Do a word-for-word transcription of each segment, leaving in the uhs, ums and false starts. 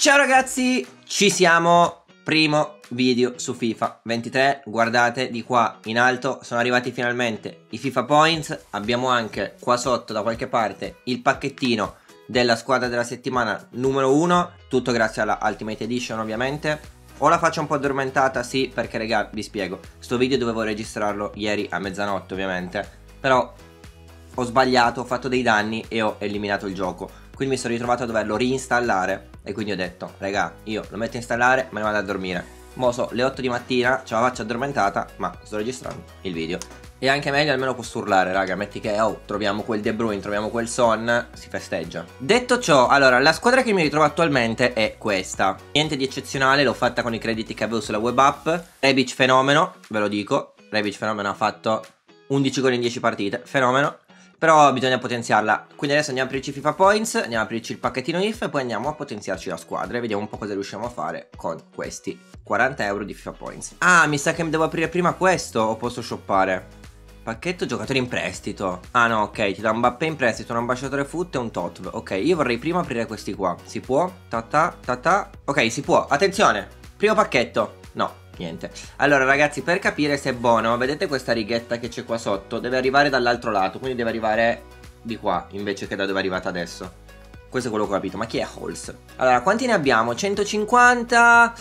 Ciao ragazzi, ci siamo, primo video su FIFA ventitré, guardate di qua in alto, sono arrivati finalmente i FIFA Points, abbiamo anche qua sotto da qualche parte il pacchettino della squadra della settimana numero uno, tutto grazie alla Ultimate Edition ovviamente. Ho la faccia un po' addormentata, sì, perché raga, vi spiego, sto video dovevo registrarlo ieri a mezzanotte ovviamente, però ho sbagliato, ho fatto dei danni e ho eliminato il gioco. Quindi mi sono ritrovato a doverlo reinstallare e quindi ho detto, raga, io lo metto a installare ma ne vado a dormire. Mo' so le otto di mattina, c'ho la faccia addormentata, ma sto registrando il video. E anche meglio, almeno posso urlare, raga, metti che, oh, troviamo quel De Bruyne, troviamo quel Son, si festeggia. Detto ciò, allora, la squadra che mi ritrovo attualmente è questa. Niente di eccezionale, l'ho fatta con i crediti che avevo sulla web app. Rebic fenomeno, ve lo dico, Rebic fenomeno ha fatto undici gol in dieci partite, fenomeno. Però bisogna potenziarla. Quindi adesso andiamo a aprirci FIFA Points, andiamo a aprirci il pacchettino I F e poi andiamo a potenziarci la squadra e vediamo un po' cosa riusciamo a fare con questi quaranta euro di FIFA Points. Ah, mi sa che devo aprire prima questo o posso shoppare? Pacchetto giocatori in prestito. Ah no, ok, ti dà un Mbappé in prestito, un ambasciatore foot e un Totv. Ok, io vorrei prima aprire questi qua. Si può? Ta ta ta ta. Ok, si può. Attenzione, primo pacchetto. No. Niente. Allora ragazzi, per capire se è buono, vedete questa righetta che c'è qua sotto? Deve arrivare dall'altro lato, quindi deve arrivare di qua invece che da dove è arrivata adesso. Questo è quello che ho capito. Ma chi è Halls? Allora, quanti ne abbiamo? centocinquanta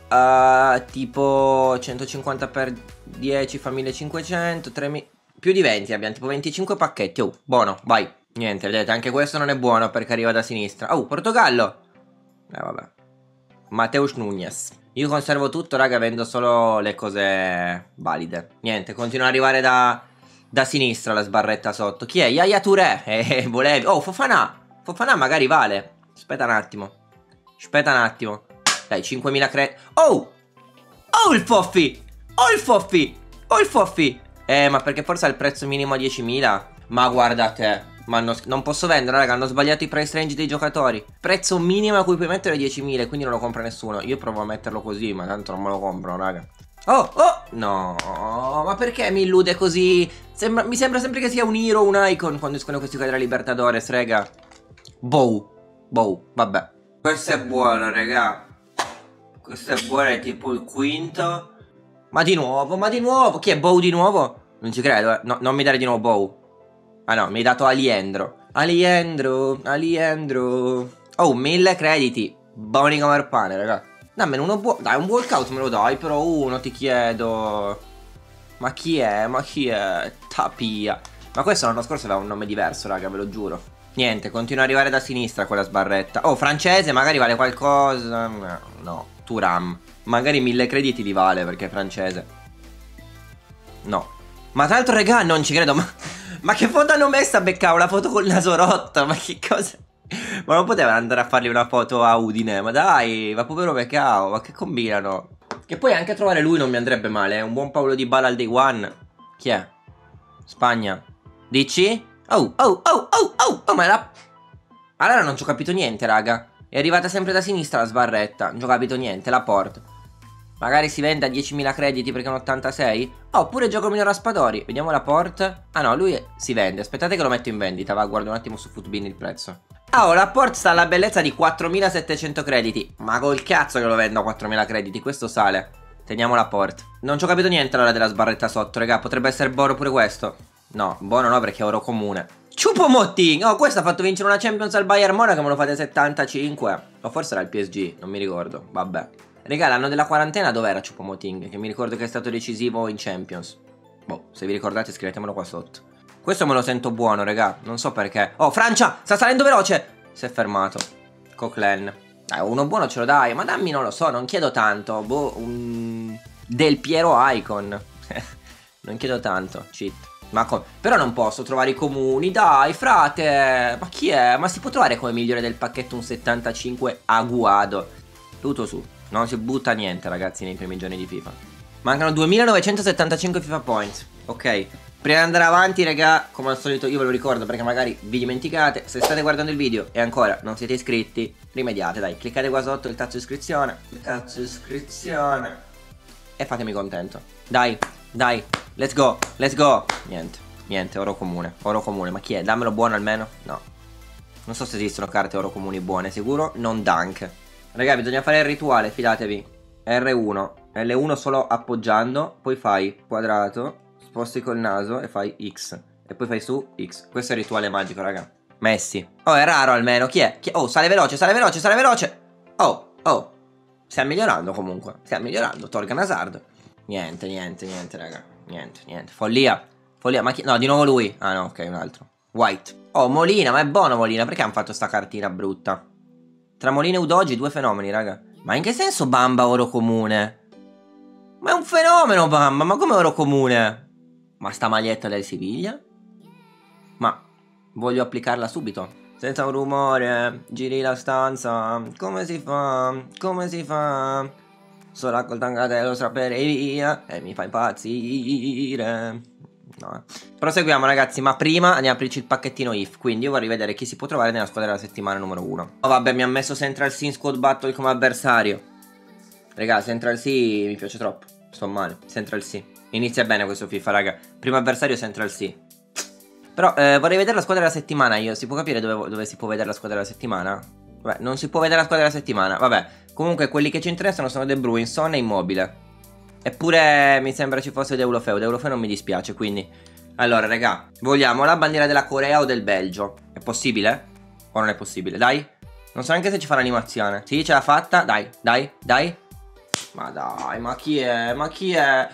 uh, tipo centocinquanta per dieci fa millecinquecento, tremila, più di venti abbiamo, tipo venticinque pacchetti. Oh, buono, vai. Niente, vedete, anche questo non è buono perché arriva da sinistra. Oh, Portogallo. Eh vabbè. Mateus Nunes. Io conservo tutto, raga, vendo solo le cose valide. Niente, continua ad arrivare da, da sinistra la sbarretta sotto. Chi è? Yaya Touré. Eh, volevi. Oh, Fofana. Fofana magari vale. Aspetta un attimo. Aspetta un attimo. Dai, cinquemila crediti. Oh! Oh, il Foffi! Oh, il Foffi! Oh, il Foffi! Eh, ma perché forse ha il prezzo minimo a diecimila? Ma guarda te. Ma hanno, non posso vendere, raga, hanno sbagliato i price range dei giocatori. Prezzo minimo a cui puoi mettere diecimila, quindi non lo compra nessuno. Io provo a metterlo così, ma tanto non me lo comprano, raga. Oh, oh, no, ma perché mi illude così? Sembra, mi sembra sempre che sia un hero, un icon quando escono questi qua della Libertadores, raga. Bow, bow, vabbè. Questo è buono, raga. Questo è buono, è tipo il quinto. Ma di nuovo, ma di nuovo. Chi è Bow di nuovo? Non ci credo, eh. No, non mi dare di nuovo Bow. Ah no, mi hai dato Aliendro. Aliendro, Aliendro. Oh, mille crediti. Buoni come il pane, raga. Dammene uno buono. Dai, un walkout me lo dai, però uno ti chiedo. Ma chi è? Ma chi è? Tapia. Ma questo l'anno scorso aveva un nome diverso, raga, ve lo giuro. Niente, continua ad arrivare da sinistra quella sbarretta. Oh, francese, magari vale qualcosa. No, no. Thuram. Magari mille crediti li vale perché è francese. No. Ma tra l'altro, raga, non ci credo, ma... Ma che foto hanno messo a beccare la foto col naso rotto? Ma che cosa? Ma non potevano andare a fargli una foto a Udine? Ma dai, ma povero Beccao, ma che combinano? Che poi anche trovare lui non mi andrebbe male, è un buon Paolo Dybala al day one. Chi è? Spagna. Dici? Oh, oh, oh, oh, oh, oh, ma la... Allora non ci ho capito niente, raga. È arrivata sempre da sinistra la sbarretta, non ci ho capito niente, la porta. Magari si vende a diecimila crediti perché è un ottantasei. Oh, oppure gioco miglior Raspadori. Vediamo la port. Ah no, lui si vende. Aspettate che lo metto in vendita. Va, guardo un attimo su Footbin il prezzo. Ah, oh, la port sta alla bellezza di quattromilasettecento crediti. Ma col cazzo che lo vendo a quattromila crediti. Questo sale. Teniamo la port. Non ci ho capito niente allora della sbarretta sotto, raga. Potrebbe essere buono pure questo. No, buono no perché è oro comune. Choupo-Moting. Oh, questo ha fatto vincere una Champions al Bayern Monaco. Me lo fate settantacinque. O forse era il P S G. Non mi ricordo. Vabbè. Raga, l'anno della quarantena dov'era Choupo-Moting? Che mi ricordo che è stato decisivo in Champions. Boh, se vi ricordate scrivetemelo qua sotto. Questo me lo sento buono, raga. Non so perché. Oh, Francia! Sta salendo veloce! Si è fermato. Coquelin. Dai, uno buono ce lo dai. Ma dammi, non lo so, non chiedo tanto. Boh, un... Del Piero Icon. Non chiedo tanto. Cheat. Ma come? Però non posso trovare i comuni. Dai, frate. Ma chi è? Ma si può trovare come migliore del pacchetto un settantacinque Aguado? Tutto su. Non si butta niente, ragazzi, nei primi giorni di FIFA. Mancano duemilanovecentosettantacinque FIFA Points. Ok. Prima di andare avanti, raga, come al solito io ve lo ricordo perché magari vi dimenticate. Se state guardando il video e ancora non siete iscritti, rimediate, dai. Cliccate qua sotto il tasto iscrizione. Il tasto iscrizione. E fatemi contento. Dai, dai. Let's go, let's go. Niente, niente, oro comune. Oro comune, ma chi è? Dammelo buono almeno? No. Non so se esistono carte oro comuni buone, sicuro non Dunk. Raga, bisogna fare il rituale, fidatevi. R uno, L uno solo appoggiando, poi fai quadrato, sposti col naso e fai X. E poi fai su X. Questo è il rituale magico, raga. Messi. Oh, è raro almeno. Chi è? Chi è? Oh, sale veloce, sale veloce, sale veloce. Oh, oh. Stiamo migliorando comunque. Stiamo migliorando. Torgan Hazard. Niente, niente, niente, raga. Niente, niente. Follia. Follia. Ma chi? No, di nuovo lui. Ah, no, ok, un altro. White. Oh, Molina, ma è buono Molina. Perché hanno fatto sta cartina brutta? Tra Molina e Udogi, due fenomeni, raga. Ma in che senso Bamba oro comune? Ma è un fenomeno Bamba. Ma come oro comune? Ma sta maglietta del Siviglia? Ma voglio applicarla subito. Senza un rumore, giri la stanza. Come si fa? Come si fa? Solo col tangatello strapperei via e mi fa impazzire. No. Proseguiamo ragazzi, ma prima andiamo a aprirci il pacchettino I F. Quindi io vorrei vedere chi si può trovare nella squadra della settimana numero uno. Oh vabbè, mi ha messo Central C in Squad Battle come avversario. Raga, Central C mi piace troppo. Sto male, Central C. Inizia bene questo FIFA, raga. Primo avversario Central C. Però eh, vorrei vedere la squadra della settimana io. Si può capire dove, dove si può vedere la squadra della settimana? Vabbè, non si può vedere la squadra della settimana. Vabbè, comunque quelli che ci interessano sono De Bruyne, Son e Immobile. Eppure mi sembra ci fosse Deulofeu. Deulofeu non mi dispiace, quindi. Allora, raga, vogliamo la bandiera della Corea o del Belgio? È possibile? O non è possibile? Dai. Non so neanche se ci fa l'animazione. Sì, ce l'ha fatta. Dai, dai, dai. Ma dai, ma chi è? Ma chi è?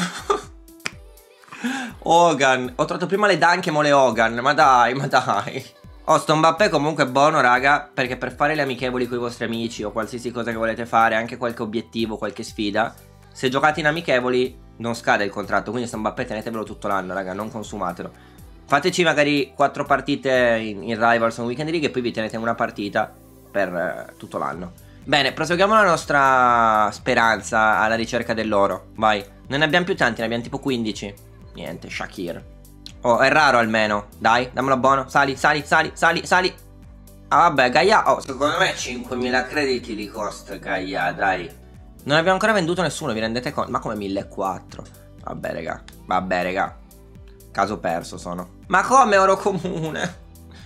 Hogan. Ho trovato prima le Danche, mo le Hogan. Ma dai, ma dai. Oh, sto Mbappé comunque è buono, raga. Perché per fare le amichevoli con i vostri amici o qualsiasi cosa che volete fare, anche qualche obiettivo, qualche sfida, se giocate in amichevoli non scade il contratto. Quindi sto Mbappé tenetevelo tutto l'anno, raga, non consumatelo. Fateci magari quattro partite in, in Rivals o in Weekend League e poi vi tenete una partita per eh, tutto l'anno. Bene, proseguiamo la nostra speranza alla ricerca dell'oro. Vai. Non ne abbiamo più tanti, ne abbiamo tipo quindici. Niente, Shakir. Oh, è raro almeno. Dai, dammelo buono. Sali, sali, sali, sali, sali. Ah vabbè, Gaia. Oh, secondo me cinquemila crediti li costa Gaia, dai. Non abbiamo ancora venduto nessuno, vi rendete conto? Ma come millequattrocento? Vabbè, raga. Vabbè, raga. Caso perso sono. Ma come oro comune?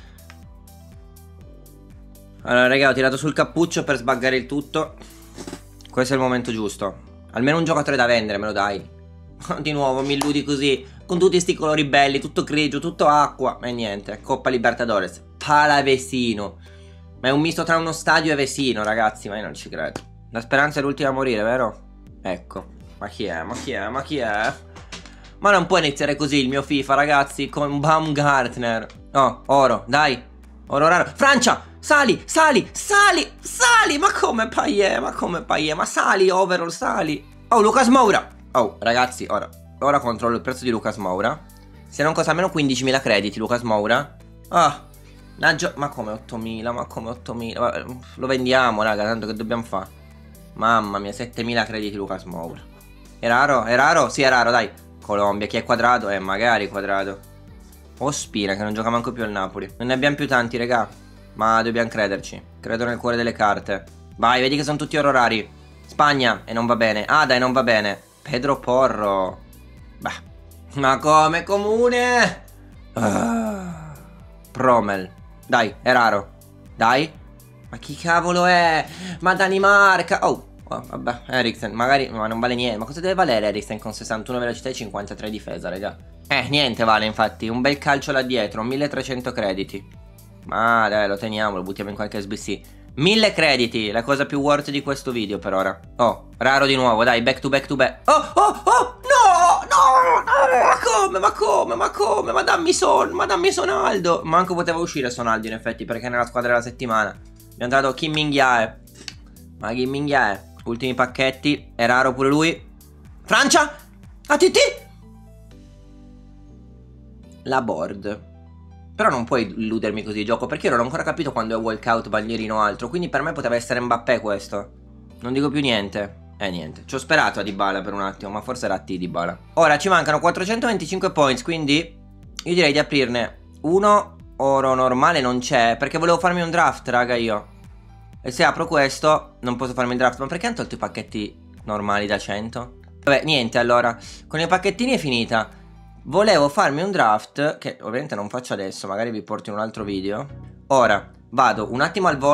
Allora, raga, ho tirato sul cappuccio per sbaggare il tutto. Questo è il momento giusto. Almeno un giocatore da vendere, me lo dai. Di nuovo mi illudi così, con tutti sti colori belli, tutto grigio, tutto acqua. E niente, Coppa Libertadores Palavecino. Ma è un misto tra uno stadio e Vesino, ragazzi. Ma io non ci credo. La speranza è l'ultima a morire, vero? Ecco. Ma chi è? Ma chi è? Ma chi è? Ma non può iniziare così il mio FIFA, ragazzi, con Baumgartner. Oh, oro, dai. Oro raro. Francia! Sali, sali, sali, sali. Ma come Payet? Ma come Payet? Ma sali, overall, sali. Oh, Lucas Moura. Oh, ragazzi, ora, ora controllo il prezzo di Lucas Moura. Se non costa almeno quindicimila crediti Lucas Moura. Ah, ma come ottomila? Ma come ottomila? Lo vendiamo, raga, tanto che dobbiamo fare? Mamma mia, settemila crediti Lucas Moura. È raro? È raro? Sì, è raro, dai. Colombia, chi è quadrato? Eh, magari quadrato. Ospina, che non gioca manco più al Napoli. Non ne abbiamo più tanti, raga. Ma dobbiamo crederci. Credo nel cuore delle carte. Vai, vedi che sono tutti oro rari. Spagna, e non va bene. Ah, dai, non va bene. Pedro Porro. Bah. Ma come comune? Ah. Promel. Dai, è raro. Dai. Ma chi cavolo è? Ma Danimarca. Oh, oh vabbè, Eriksen. Magari, ma non vale niente. Ma cosa deve valere Eriksen con sessantuno velocità e cinquantatré difesa, raga? Eh, niente vale infatti. Un bel calcio là dietro, milletrecento crediti. Ma dai, lo teniamo, lo buttiamo in qualche S B C. Mille crediti, la cosa più worth di questo video per ora. Oh, raro di nuovo, dai, back to back to back. Oh, oh, oh, no, no, no, ma come, ma come, ma come, ma dammi Son, ma dammi Sonaldo. Manco poteva uscire Sonaldo in effetti, perché è nella squadra della settimana. Abbiamo dato Kim Min-jae. Ma Kim Min-jae, ultimi pacchetti, è raro pure lui. Francia, A T T. La board. Però non puoi illudermi così il gioco, perché io non ho ancora capito quando è walkout, bandierino o altro. Quindi per me poteva essere Mbappé questo. Non dico più niente. Eh niente, ci ho sperato a Dybala per un attimo, ma forse era a T Dybala. Ora ci mancano quattrocentoventicinque points, quindi io direi di aprirne uno. Oro normale non c'è, perché volevo farmi un draft, raga, io. E se apro questo non posso farmi il draft. Ma perché hanno tolto i pacchetti normali da cento? Vabbè, niente, allora con i pacchettini è finita. Volevo farmi un draft, che ovviamente non faccio adesso, magari vi porto in un altro video. Ora, vado un attimo al volo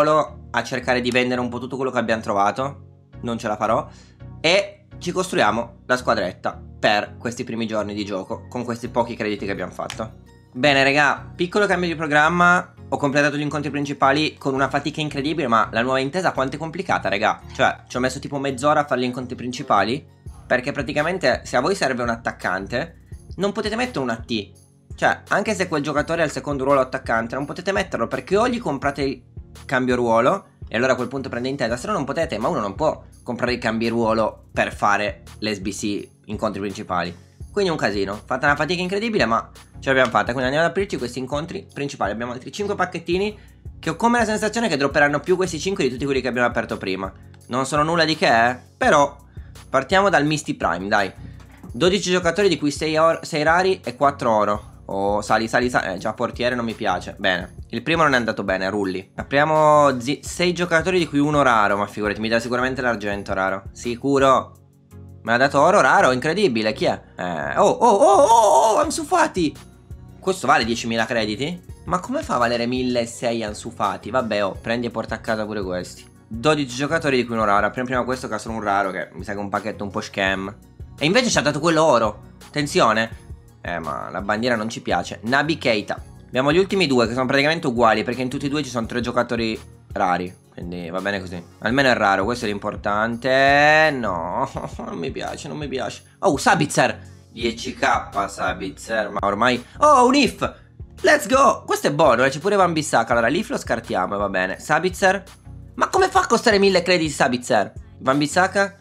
a cercare di vendere un po' tutto quello che abbiamo trovato. Non ce la farò. E ci costruiamo la squadretta per questi primi giorni di gioco con questi pochi crediti che abbiamo fatto. Bene raga, piccolo cambio di programma. Ho completato gli incontri principali con una fatica incredibile, ma la nuova intesa quanto è complicata raga. Cioè ci ho messo tipo mezz'ora a fare gli incontri principali, perché praticamente se a voi serve un attaccante non potete mettere una T. Cioè anche se quel giocatore ha il secondo ruolo attaccante non potete metterlo, perché o gli comprate il cambio ruolo e allora a quel punto prende intesa, se no non potete. Ma uno non può comprare i cambi ruolo per fare le S B C incontri principali. Quindi è un casino, fatta una fatica incredibile, ma ce l'abbiamo fatta. Quindi andiamo ad aprirci questi incontri principali. Abbiamo altri cinque pacchettini che ho come la sensazione che dropperanno più questi cinque di tutti quelli che abbiamo aperto prima. Non sono nulla di che, eh? Però partiamo dal Misty Prime, dai. dodici giocatori di cui sei, sei rari e quattro oro. Oh, sali, sali, sali. Eh, già portiere non mi piace. Bene. Il primo non è andato bene, Rulli. Apriamo sei giocatori di cui uno raro. Ma figurati, mi dà sicuramente l'argento raro. Sicuro. Me l'ha dato oro raro, incredibile. Chi è? Eh, oh, oh, oh, oh, oh, Ansu Fati. Questo vale diecimila crediti? Ma come fa a valere milleseicento Ansu Fati? Vabbè, oh, prendi e porta a casa pure questi. dodici giocatori di cui uno raro. Apriamo prima questo che ha solo un raro, che mi sa che è un pacchetto un po' scam. E invece ci ha dato quello oro. Attenzione. Eh, ma la bandiera non ci piace. Naby Keita. Abbiamo gli ultimi due che sono praticamente uguali, perché in tutti e due ci sono tre giocatori rari. Quindi va bene così. Almeno è raro, questo è l'importante. No, non mi piace, non mi piace. Oh, Sabitzer. dieci k Sabitzer. Ma ormai... Oh, un if. Let's go. Questo è buono, eh. C'è pure Van Bissaka. Allora l'if lo scartiamo e va bene. Sabitzer. Ma come fa a costare mille crediti Sabitzer? Van Bissaka?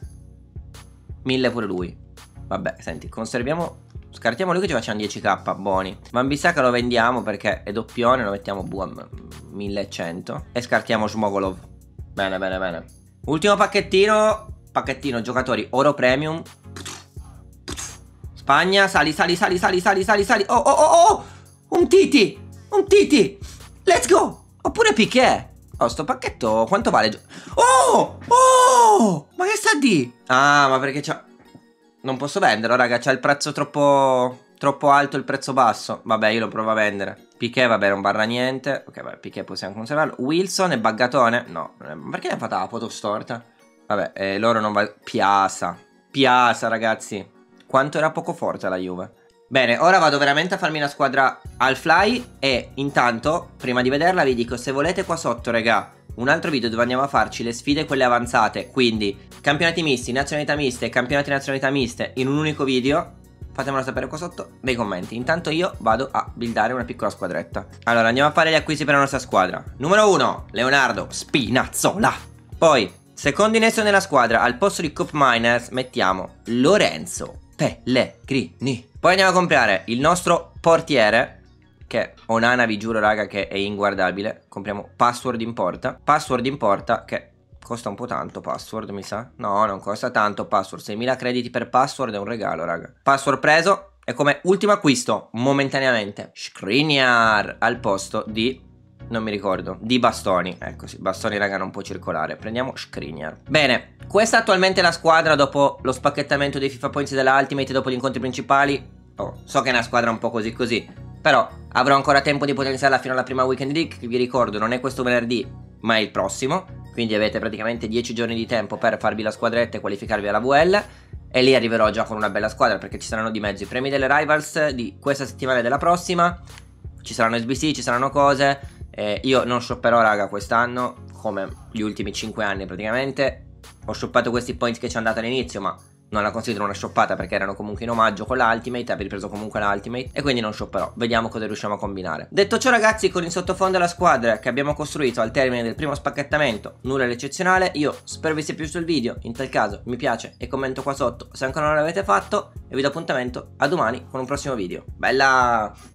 mille pure lui. Vabbè, senti, conserviamo... Scartiamo lui che ci facciamo dieci k, buoni. Van Bissaka lo vendiamo perché è doppione, lo mettiamo buon millecento. E scartiamo Smogolov. Bene, bene, bene. Ultimo pacchettino. Pacchettino giocatori oro premium. Spagna, sali, sali, sali, sali, sali, sali, sali. Oh, oh, oh, oh. Un Titi. Un Titi. Let's go. Oppure Piqué. Oh, sto pacchetto quanto vale? Oh, oh. Ma che sta di? Ah, ma perché c'ha... Non posso venderlo, raga, c'ha il prezzo troppo troppo alto, il prezzo basso. Vabbè, io lo provo a vendere. Piqué, vabbè, non barra niente. Ok, vabbè, Piqué possiamo conservarlo. Wilson è buggatone? No, perché ne ha fatta la foto storta? Vabbè, eh, loro non va... Piazza. Piazza, ragazzi. Quanto era poco forte la Juve. Bene, ora vado veramente a farmi una squadra al fly. E intanto, prima di vederla, vi dico, se volete qua sotto, raga, un altro video dove andiamo a farci le sfide quelle avanzate, quindi campionati misti, nazionalità miste e campionati nazionalità miste in un unico video, fatemelo sapere qua sotto nei commenti. Intanto io vado a buildare una piccola squadretta. Allora andiamo a fare gli acquisti per la nostra squadra. Numero uno, Leonardo Spinazzola. Poi, secondo innesto nella squadra, al posto di Cup Miners mettiamo Lorenzo Pellegrini. Poi andiamo a comprare il nostro portiere, che Onana vi giuro raga che è inguardabile. Compriamo Password in porta. Password in porta che costa un po' tanto. Password mi sa. No, non costa tanto Password. seimila crediti per Password è un regalo raga. Password preso. E come ultimo acquisto momentaneamente Skriniar al posto di... non mi ricordo. Di Bastoni. Ecco sì, Bastoni raga non può circolare. Prendiamo Skriniar. Bene, questa attualmente è la squadra dopo lo spacchettamento dei FIFA Points della Ultimate e dopo gli incontri principali. Oh, so che è una squadra un po' così così, però avrò ancora tempo di potenziarla fino alla prima Weekend League, che vi ricordo non è questo venerdì ma è il prossimo. Quindi avete praticamente dieci giorni di tempo per farvi la squadretta e qualificarvi alla V L. E lì arriverò già con una bella squadra, perché ci saranno di mezzo i premi delle Rivals di questa settimana e della prossima. Ci saranno S B C, ci saranno cose. eh, Io non shopperò raga quest'anno, come gli ultimi cinque anni praticamente. Ho shoppato questi points che ci hanno dato all'inizio, ma non la considero una shoppata perché erano comunque in omaggio con l'Ultimate. Avevi preso comunque l'Ultimate e quindi non shopperò. Vediamo cosa riusciamo a combinare. Detto ciò ragazzi, con in sottofondo la squadra che abbiamo costruito al termine del primo spacchettamento, nulla di eccezionale. Io spero vi sia piaciuto il video. In tal caso mi piace e commento qua sotto se ancora non l'avete fatto. E vi do appuntamento a domani con un prossimo video. Bella!